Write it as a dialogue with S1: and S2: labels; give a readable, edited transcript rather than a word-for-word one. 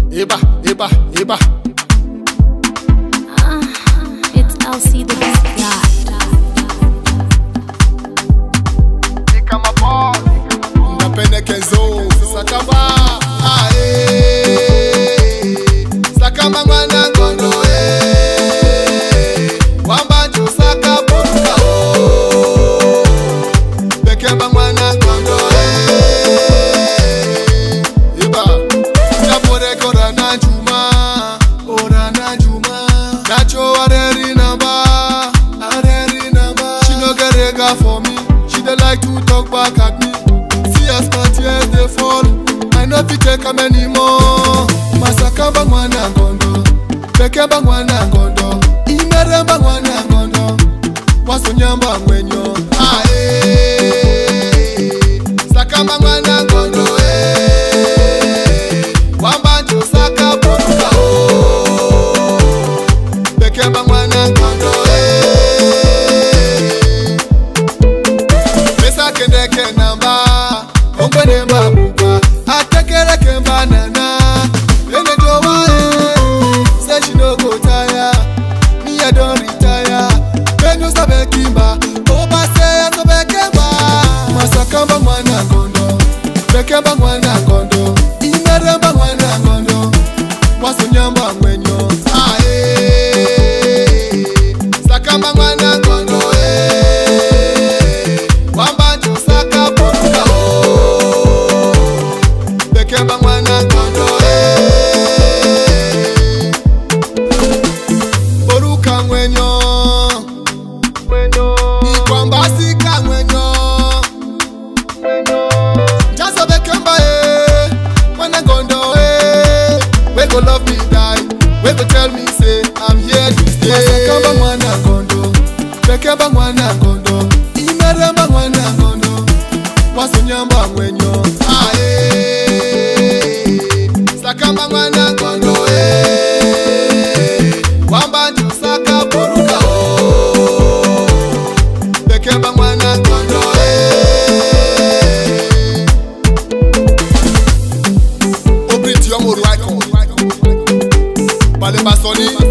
S1: Eba, eba, eba.
S2: It's LC the Beast God.
S1: Kama boss, napenda Kenzo, sakaba, sakama mwana ngondo, wamba jo saka boka, bekeba mwana ngondo, iba, napore kora na juma, nacho areri namba, she no get rega for me. They like to talk back at me. See as my tears they fall. I know if you take them anymore. Masaka bangwana gondo, beke bangwana gondo, imere bangwana gondo, wasonyamba mwenyo. Saka bangwana gondo, wamba jo saka boka, beke bangwana gondo. Kendeke namba, ongwene mabuba, atekere kembanana. Ene jowa say she no go tire, me I don't retire. When you sabe kimba, oba say sabe kemba. Masakamba mwana gondo, bekemba mwana gondo, imeremba mwana gondo, wasonyamba mwenyo. Sakamba mwana gondo, wamba jo saka boka, bekemba mwana gondo, boruka mwenyo, ikwamba sika mwenyo, jaso bekemba mwana gondo, we go love me die, we go tell me say I'm here to stay. Masakamba mwana gondo, bekemba mwana gondo, imeremba mwana gondo, wasonyamba mwenyo. Sakamba mwana gondo, wamba jo saka boruka, bekemba mwana gondo, obriti yomo ruaiko, bale basoni.